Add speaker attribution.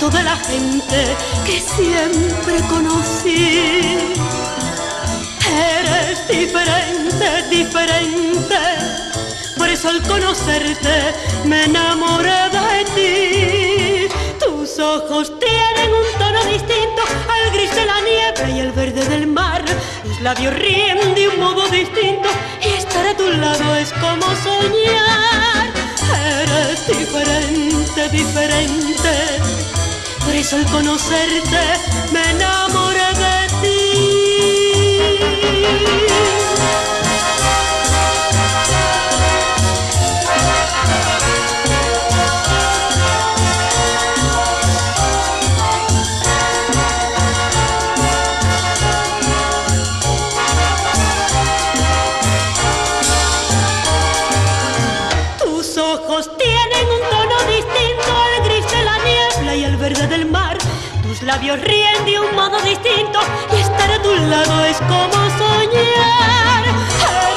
Speaker 1: resto de la gente que siempre conocí. Eres diferente, diferente, por eso al conocerte me enamoré de ti. Tus ojos tienen un tono distinto al gris de la nieve y el verde del mar. Tus labios ríen de un modo distinto y estar a tu lado es como soñar. Eres diferente, diferente, por eso al conocerte me enamoré de ti. Tus ojos tienen un tono distinto al gris de la niebla y el verde del mar. Tus labios ríen de un modo distinto y estar a tu lado es como soñar.